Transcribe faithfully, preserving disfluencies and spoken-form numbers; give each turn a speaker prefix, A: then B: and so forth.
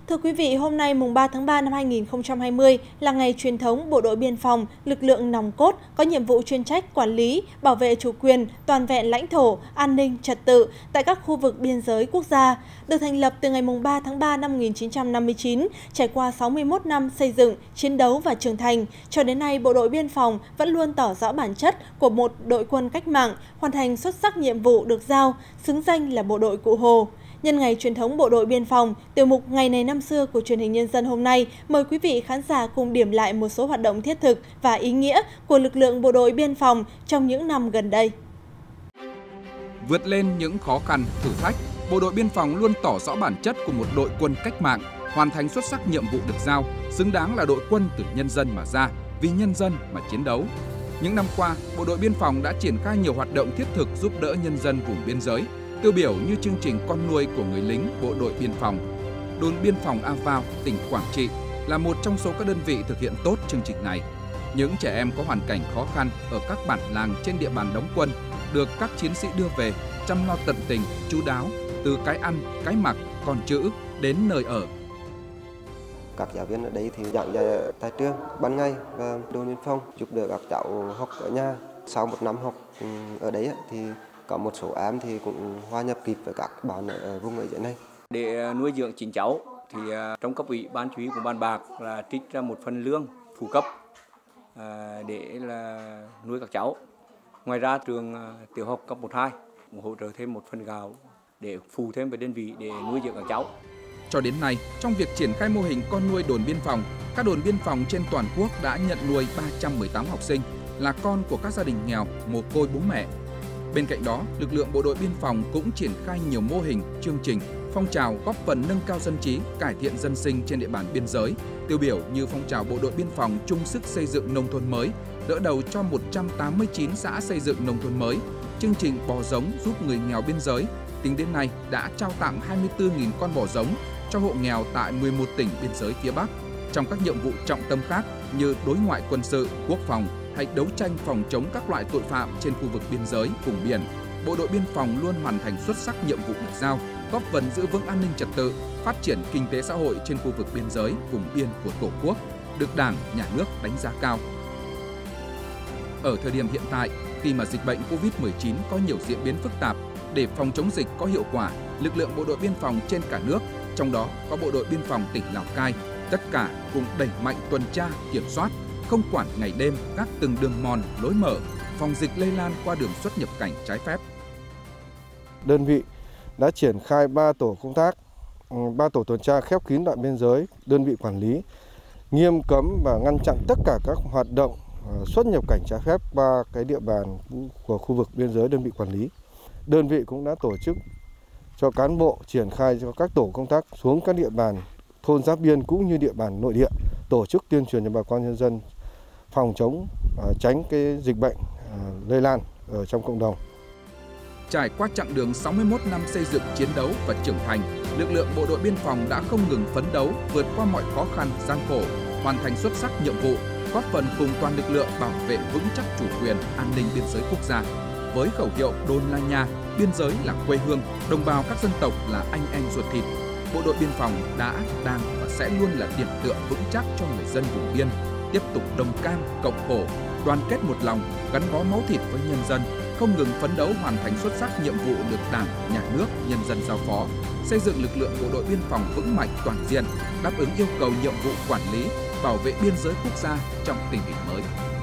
A: Thưa quý vị, hôm nay mùng ba tháng ba năm hai nghìn không trăm hai mươi là ngày truyền thống Bộ đội Biên phòng, lực lượng nòng cốt có nhiệm vụ chuyên trách quản lý, bảo vệ chủ quyền, toàn vẹn lãnh thổ, an ninh, trật tự tại các khu vực biên giới quốc gia. Được thành lập từ ngày mùng ba tháng ba năm một nghìn chín trăm năm mươi chín, trải qua sáu mươi mốt năm xây dựng, chiến đấu và trưởng thành, cho đến nay Bộ đội Biên phòng vẫn luôn tỏ rõ bản chất của một đội quân cách mạng, hoàn thành xuất sắc nhiệm vụ được giao, xứng danh là bộ đội Cụ Hồ. Nhân ngày truyền thống Bộ đội Biên phòng, tiểu mục Ngày này năm xưa của truyền hình Nhân dân hôm nay mời quý vị khán giả cùng điểm lại một số hoạt động thiết thực và ý nghĩa của lực lượng Bộ đội Biên phòng trong những năm gần đây.
B: Vượt lên những khó khăn, thử thách, Bộ đội Biên phòng luôn tỏ rõ bản chất của một đội quân cách mạng, hoàn thành xuất sắc nhiệm vụ được giao, xứng đáng là đội quân từ nhân dân mà ra, vì nhân dân mà chiến đấu. Những năm qua, Bộ đội Biên phòng đã triển khai nhiều hoạt động thiết thực giúp đỡ nhân dân vùng biên giới, tiêu biểu như chương trình Con nuôi của người lính Bộ đội Biên phòng. Đồn biên phòng A Vao, tỉnh Quảng Trị là một trong số các đơn vị thực hiện tốt chương trình này. Những trẻ em có hoàn cảnh khó khăn ở các bản làng trên địa bàn đóng quân được các chiến sĩ đưa về, chăm lo tận tình, chu đáo, từ cái ăn, cái mặc, con chữ đến nơi ở.
C: Các giáo viên ở đây thì giảng dạy tại trường ban ngày và đồn biên phòng giúp đỡ các cháu học ở nhà. Sau một năm học ở đấy thì có một số em thì cũng hòa nhập kịp với các bạn ở vùng ở dưới này.
D: Để nuôi dưỡng chính cháu thì trong cấp ủy ban chỉ huy của bàn bạc là trích ra một phần lương phụ cấp để là nuôi các cháu. Ngoài ra trường tiểu học cấp một hai cũng hỗ trợ thêm một phần gạo để phụ thêm về đơn vị để nuôi dưỡng các cháu.
B: Cho đến nay, trong việc triển khai mô hình con nuôi đồn biên phòng, các đồn biên phòng trên toàn quốc đã nhận nuôi ba trăm mười tám học sinh là con của các gia đình nghèo, mồ côi bố mẹ. Bên cạnh đó, lực lượng Bộ đội Biên phòng cũng triển khai nhiều mô hình, chương trình, phong trào góp phần nâng cao dân trí, cải thiện dân sinh trên địa bàn biên giới, tiêu biểu như phong trào Bộ đội Biên phòng chung sức xây dựng nông thôn mới, đỡ đầu cho một trăm tám mươi chín xã xây dựng nông thôn mới, chương trình bò giống giúp người nghèo biên giới. Tính đến nay đã trao tặng hai mươi tư nghìn con bò giống cho hộ nghèo tại mười một tỉnh biên giới phía Bắc. Trong các nhiệm vụ trọng tâm khác như đối ngoại quân sự, quốc phòng hay đấu tranh phòng chống các loại tội phạm trên khu vực biên giới, vùng biển, Bộ đội Biên phòng luôn hoàn thành xuất sắc nhiệm vụ được giao, góp phần giữ vững an ninh trật tự, phát triển kinh tế xã hội trên khu vực biên giới, vùng biên của Tổ quốc, được Đảng, Nhà nước đánh giá cao. Ở thời điểm hiện tại, khi mà dịch bệnh Covid mười chín có nhiều diễn biến phức tạp, để phòng chống dịch có hiệu quả, lực lượng Bộ đội Biên phòng trên cả nước, trong đó có Bộ đội Biên phòng tỉnh Lào Cai, tất cả cùng đẩy mạnh tuần tra, kiểm soát, không quản ngày đêm các từng đường mòn, lối mở, phòng dịch lây lan qua đường xuất nhập cảnh trái phép.
E: Đơn vị đã triển khai ba tổ công tác, ba tổ tuần tra khép kín đoạn biên giới, đơn vị quản lý, nghiêm cấm và ngăn chặn tất cả các hoạt động xuất nhập cảnh trái phép qua cái địa bàn của khu vực biên giới đơn vị quản lý. Đơn vị cũng đã tổ chức cho cán bộ triển khai cho các tổ công tác xuống các địa bàn thôn giáp biên cũng như địa bàn nội địa, tổ chức tuyên truyền cho bà con nhân dân phòng chống tránh cái dịch bệnh lây lan ở trong cộng đồng.
B: Trải qua chặng đường sáu mươi mốt năm xây dựng, chiến đấu và trưởng thành, lực lượng Bộ đội Biên phòng đã không ngừng phấn đấu, vượt qua mọi khó khăn, gian khổ, hoàn thành xuất sắc nhiệm vụ, góp phần cùng toàn lực lượng bảo vệ vững chắc chủ quyền, an ninh biên giới quốc gia. Với khẩu hiệu đồn là nhà, biên giới là quê hương, đồng bào các dân tộc là anh em ruột thịt, Bộ đội Biên phòng đã, đang và sẽ luôn là điểm tựa vững chắc cho người dân vùng biên, tiếp tục đồng cam, cộng khổ, đoàn kết một lòng, gắn bó máu thịt với nhân dân, không ngừng phấn đấu hoàn thành xuất sắc nhiệm vụ được Đảng, Nhà nước, nhân dân giao phó, xây dựng lực lượng Bộ đội Biên phòng vững mạnh toàn diện, đáp ứng yêu cầu nhiệm vụ quản lý, bảo vệ biên giới quốc gia trong tình hình mới.